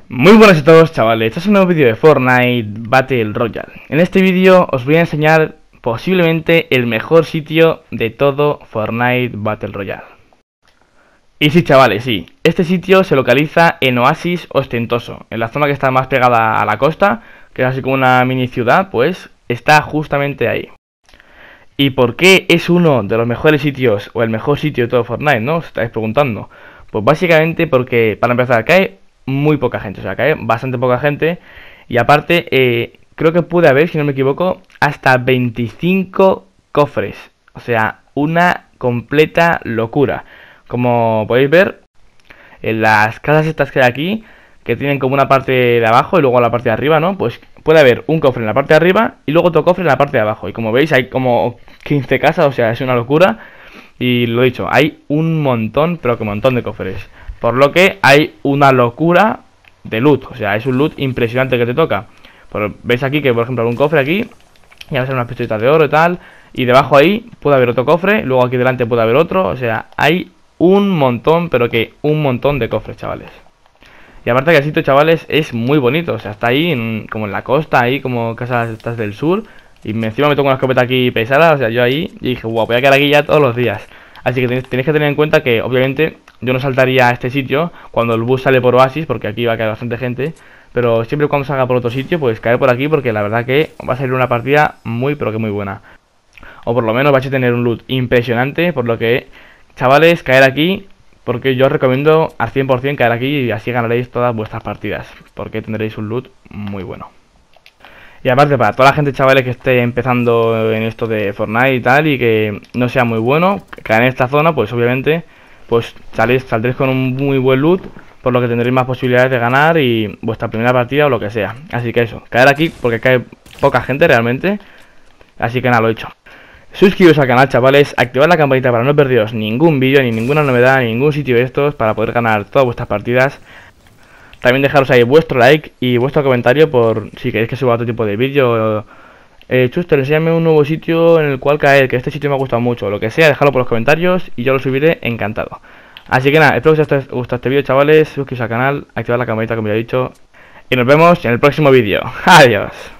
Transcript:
Muy buenas a todos, chavales, este es un nuevo vídeo de Fortnite Battle Royale. En este vídeo os voy a enseñar posiblemente el mejor sitio de todo Fortnite Battle Royale. Y sí, chavales, sí, este sitio se localiza en Oasis Ostentoso, en la zona que está más pegada a la costa, que es así como una mini ciudad, pues está justamente ahí. ¿Y por qué es uno de los mejores sitios, o el mejor sitio de todo Fortnite, no? Os estáis preguntando. Pues básicamente porque, para empezar, cae muy poca gente, o sea, cae bastante poca gente. Y aparte, creo que puede haber, si no me equivoco, hasta 25 cofres. O sea, una completa locura. Como podéis ver, en las casas estas que hay aquí, que tienen como una parte de abajo y luego la parte de arriba, ¿no? Pues puede haber un cofre en la parte de arriba y luego otro cofre en la parte de abajo. Y como veis, hay como 15 casas, o sea, es una locura. Y lo dicho, hay un montón, pero que un montón de cofres. Por lo que hay una locura de loot. O sea, es un loot impresionante que te toca. Veis aquí que, por ejemplo, hay un cofre aquí. Y va a ser unas pistolitas de oro y tal. Y debajo ahí puede haber otro cofre. Luego aquí delante puede haber otro. O sea, hay un montón, pero que un montón de cofres, chavales. Y aparte que el sitio, chavales, es muy bonito. O sea, está ahí, como en la costa, ahí como casas estas del sur. Y encima me toco una escopeta aquí pesada. O sea, yo ahí y dije, guau, voy a quedar aquí ya todos los días. Así que tenéis que tener en cuenta que, obviamente, yo no saltaría a este sitio cuando el bus sale por Oasis, porque aquí va a caer bastante gente. Pero siempre cuando salga por otro sitio, pues caer por aquí, porque la verdad que va a salir una partida muy, pero que muy buena. O por lo menos vais a tener un loot impresionante, por lo que, chavales, caer aquí, porque yo os recomiendo al 100% caer aquí y así ganaréis todas vuestras partidas, porque tendréis un loot muy bueno. Y aparte, para toda la gente, chavales, que esté empezando en esto de Fortnite y tal, y que no sea muy bueno, caer en esta zona, pues obviamente, pues saldréis con un muy buen loot, por lo que tendréis más posibilidades de ganar y vuestra primera partida o lo que sea. Así que eso, caer aquí, porque cae poca gente realmente, así que nada, lo he hecho. Suscribiros al canal, chavales, activad la campanita para no perderos ningún vídeo, ni ninguna novedad, ni ningún sitio de estos, para poder ganar todas vuestras partidas. También dejaros ahí vuestro like y vuestro comentario por si queréis que suba otro tipo de vídeo. Chuster, enséñame un nuevo sitio en el cual caer, que este sitio me ha gustado mucho. Lo que sea, dejadlo por los comentarios y yo lo subiré encantado. Así que nada, espero que os haya gustado este vídeo, chavales. Suscribiros al canal, activad la campanita como ya he dicho. Y nos vemos en el próximo vídeo. Adiós.